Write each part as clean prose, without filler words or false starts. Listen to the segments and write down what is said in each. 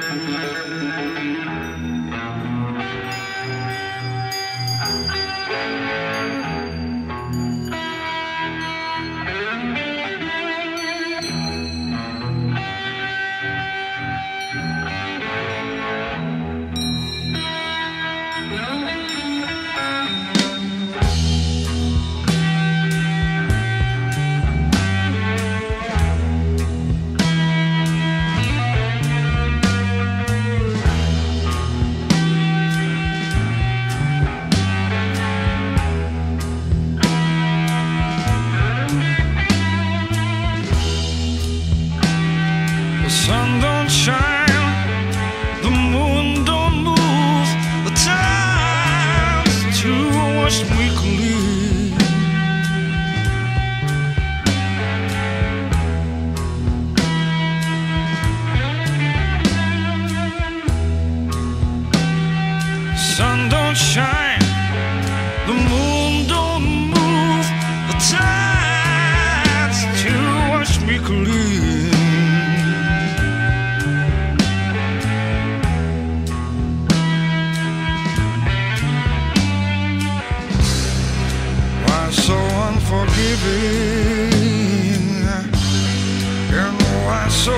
The sun don't shine, the moon don't move, the time's too much weekly. Sun don't shine, the moon don't move, the tide's too much weekly. So unforgiving, and why so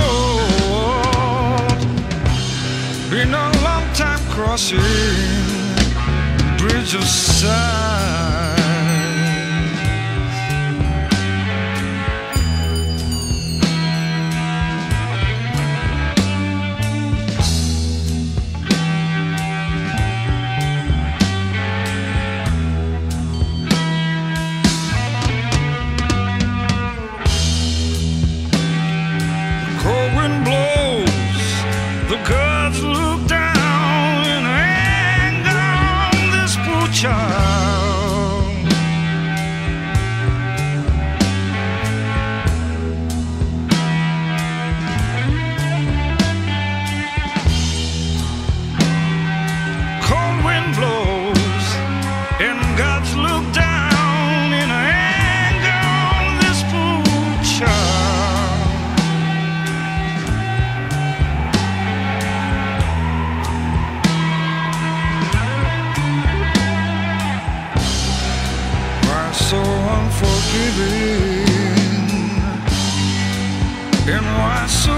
cold? Been a long time crossing bridge of sighs. The gods look down in anger on this poor child. Cold wind blows and gods look down in anger on this poor child. So unforgiving, and why so